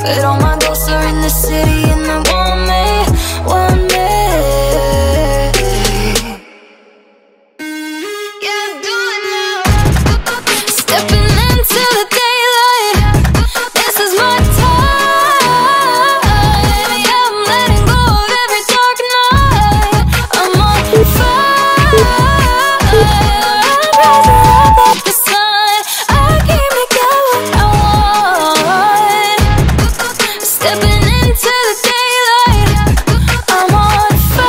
but all my ghosts are in the city and they want me, want me. Yeah, do it now. Stepping into the daylight, this is my time. Yeah, I'm letting go of every dark night. I'm on fire, I'm rising up like the sun. I came to get what I want. Stepping into the daylight, I'm on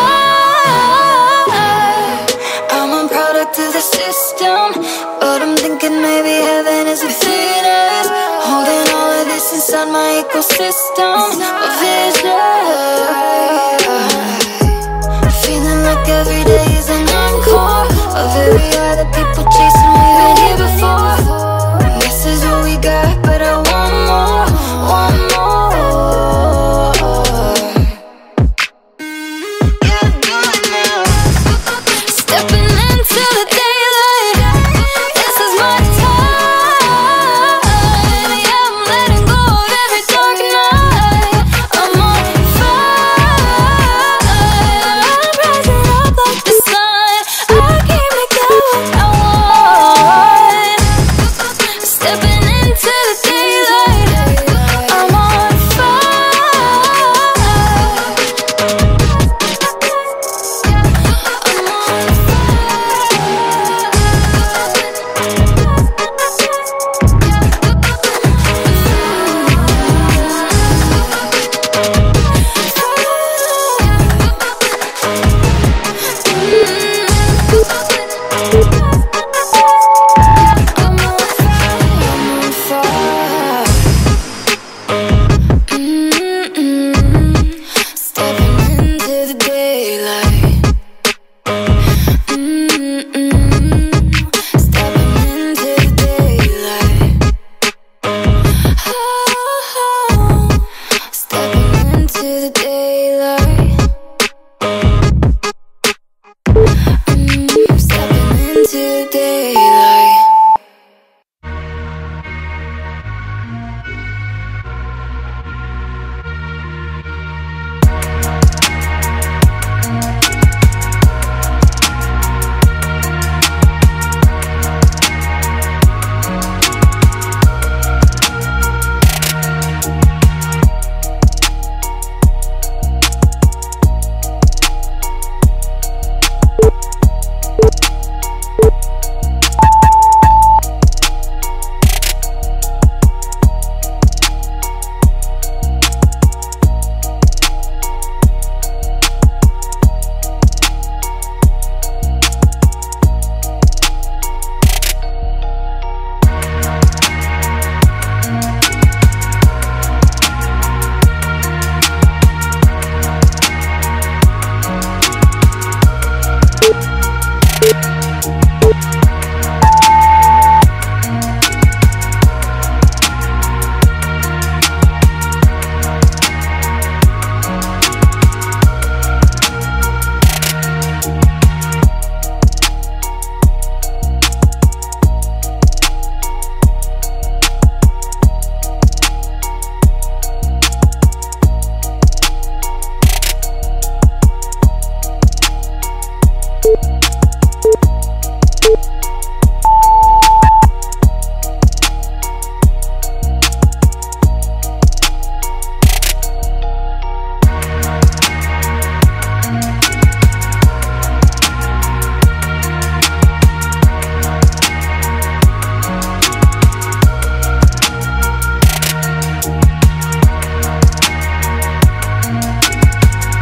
fire. I'm a product of the system, but I'm thinking maybe heaven is within us. Holding all of this inside my ecosystem of vision. Feeling like every day is an encore of every eye that people chasing. We've been here before. This is what we got, but I want more, want more. Yeah, do it now. Stepping into the daylight, this is my time. Yeah, I'm letting go of every dark night. I'm on fire, I'm rising up like the sun. I came to get what I want. Stepping into the daylight, I'm on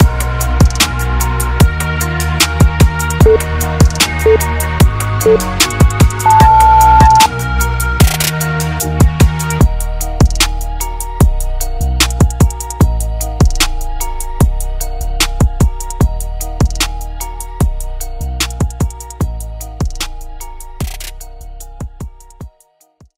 We'll be right back.